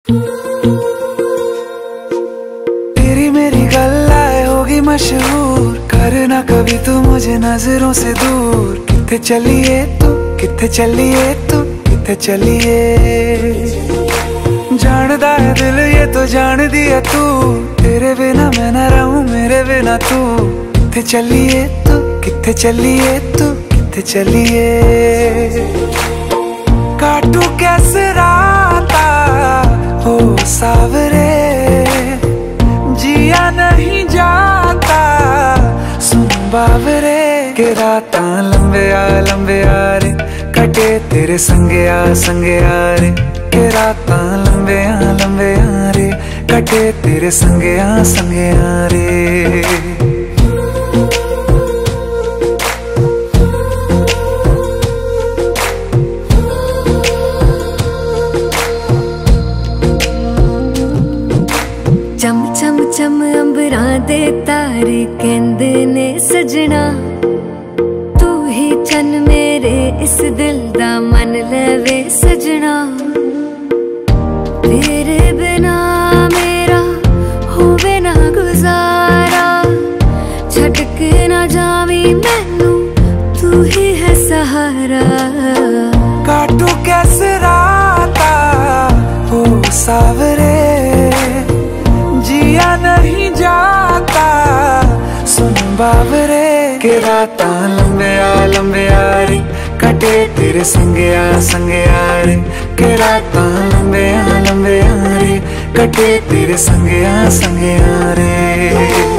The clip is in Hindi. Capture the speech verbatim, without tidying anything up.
तेरी मेरी गल्लाए होगी मशहूर, करना कभी तू मुझे नजरों से दूर। किथे चलिए तू, किथे चलिए तू, किथे चलिए। जानदा है दिल ये तो जान दिया तू, तेरे बिना मैं न रहूं मेरे बिना तू। किथे चलिए तू, किथे चलिए तू, किथे चलिए। काटू कैसे राता हो सावरे, जिया नहीं जाता सुन बावरे। के राता लंबे आ लंबे आ रे, कटे तेरे संगे आ संगे आ रे। के राता लंबे आ लंबे आ रे, कटे तेरे संगे आ संगे आ रे। चम चम चम अंबरां दे तारे कहंदे ने सजना, तू ही चन मेरे इस दिल दा मन लवे सजना। तेरे बिना मेरा होवे ना गुजारा, छड़ के ना जावी मैनू तू ही है सहारा। काटू कैसे राता हो सावरे, जिया नहीं जाता सुन बावरे। के राता लंबे आ लंबे आ रे, कटे तेरे संगे आ संगे आ रे। के राता लंबे आ लंबे आ रे, कटे तेरे संगे आ संगे आ रे।